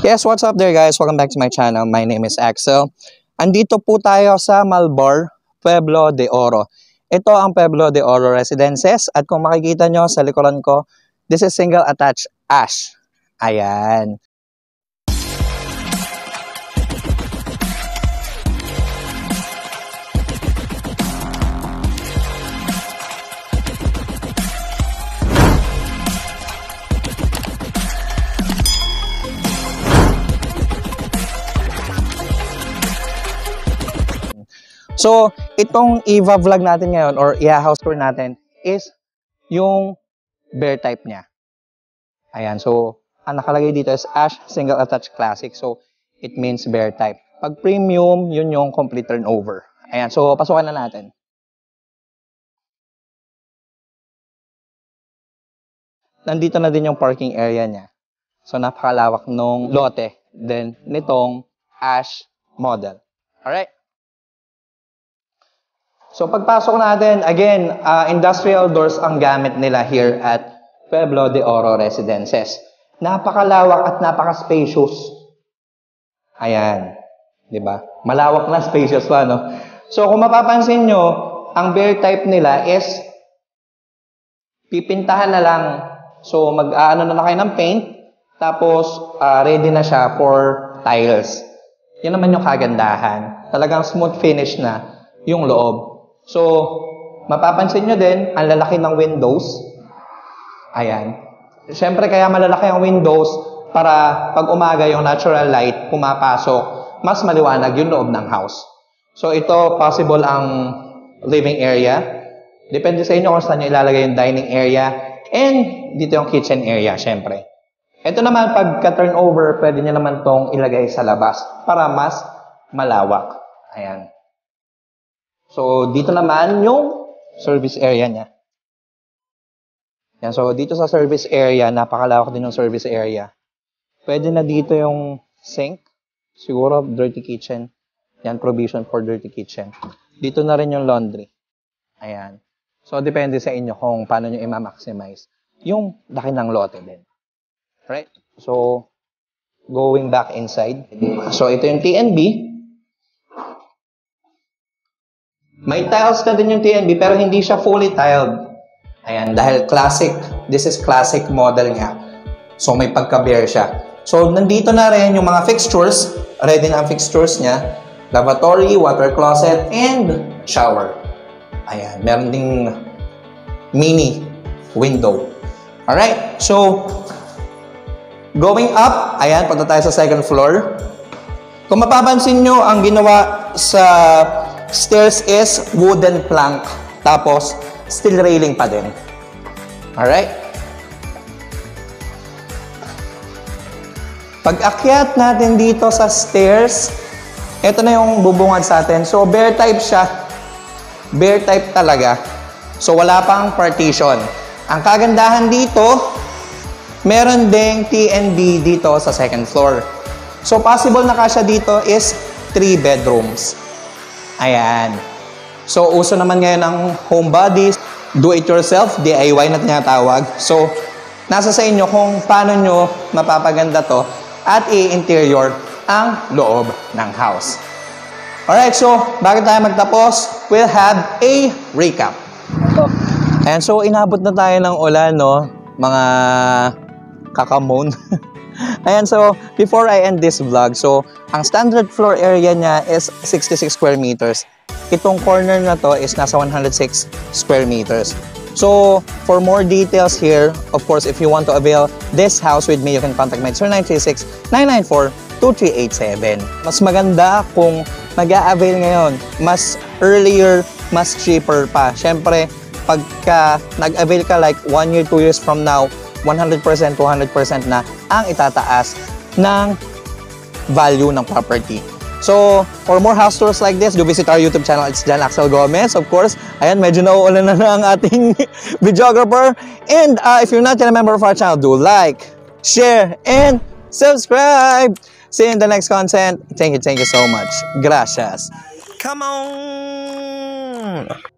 Yes, what's up there guys? Welcome back to my channel. My name is Axel. Andito po tayo sa Malbar, Pueblo de Oro. Ito ang Pueblo de Oro Residences at kung makikita nyo sa likuran ko, this is single attached ash. Ayan. So, itong i-vlog natin ngayon or i-house tour natin is yung bear type niya. Ayan, so, ang nakalagay dito is Ash Single Attached Classic. So, it means bear type. Pag premium, yun yung complete turnover. Ayan, so, pasukan na natin. Nandito na din yung parking area niya. So, napakalawak nung lote. Then, nitong Ash model. Alright? So, pagpasok natin, again, industrial doors ang gamit nila here at Pueblo de Oro Residences. Napakalawak at napaka-spacious. Ayan. Diba? Malawak na, spacious pa, no? So, kung mapapansin nyo, ang bear type nila is pipintahan na lang. So, mag-aano na kayo ng paint, tapos ready na siya for tiles. Yan naman yung kagandahan. Talagang smooth finish na yung loob. So, mapapansin nyo din, ang lalaki ng windows. Ayan. Siyempre, kaya malalaki ang windows para pag umaga yung natural light pumapasok, mas maliwanag yung loob ng house. So, ito possible ang living area. Depende sa inyo kung saan nyo ilalagay yung dining area. And dito yung kitchen area, siyempre. Ito naman, pagka turnover, pwede nyo naman tong ilagay sa labas para mas malawak. Ayan. So, dito naman yung service area niya. Yan, so, dito sa service area, napakalawak din yung service area. Pwede na dito yung sink. Siguro, dirty kitchen. Yan, provision for dirty kitchen. Dito na rin yung laundry. Ayan. So, depende sa inyo kung paano nyo i-maximize yung laki ng lote din. Right? So, going back inside. So, ito yung TNB. May tiles na din yung TNB pero hindi siya fully tiled. Ayan, dahil classic. This is classic model niya. So, may pagka-bare siya. So, nandito na rin yung mga fixtures. Ready na ang fixtures niya. Lavatory, water closet, and shower. Ayan, meron ding mini window. Alright, so, going up, ayan, punta tayo sa second floor. Kung mapapansin nyo, ang ginawa sa stairs is wooden plank. Tapos, steel railing pa din. Alright? Pag-akyat natin dito sa stairs, ito na yung bubungad sa atin. So, bear type siya. Bear type talaga. So, wala pang partition. Ang kagandahan dito, meron ding TNB dito sa second floor. So, possible na kasya dito is 3 bedrooms. Ayan. So, uso naman ngayon ng home bodies, do-it-yourself, DIY na tinatawag. So, nasa sa inyo kung paano nyo mapapaganda to at i-interior ang loob ng house. Alright, so, bago tayo magtapos, we'll have a recap. Ayan, so, inabot na tayo ng ulan, no? Mga kakamon. Ayan, so, before I end this vlog, so, ang standard floor area niya is 66 square meters. Itong corner na to is nasa 106 square meters. So, for more details here, of course, if you want to avail this house with me, you can contact me at 0936-994-2387. Mas maganda kung mag-a-avail ngayon. Mas earlier, mas cheaper pa. Siyempre, pagka nag-avail ka like 1 year, 2 years from now, 100%, 200% na ang itataas ng value ng property. So, for more house tours like this, do visit our YouTube channel. It's John Axel Gomez. Of course, ayan, medyo nauulan na ang ating videographer. And if you're not yet a member of our channel, do like, share, and subscribe. See you in the next content. Thank you so much. Gracias. Come on!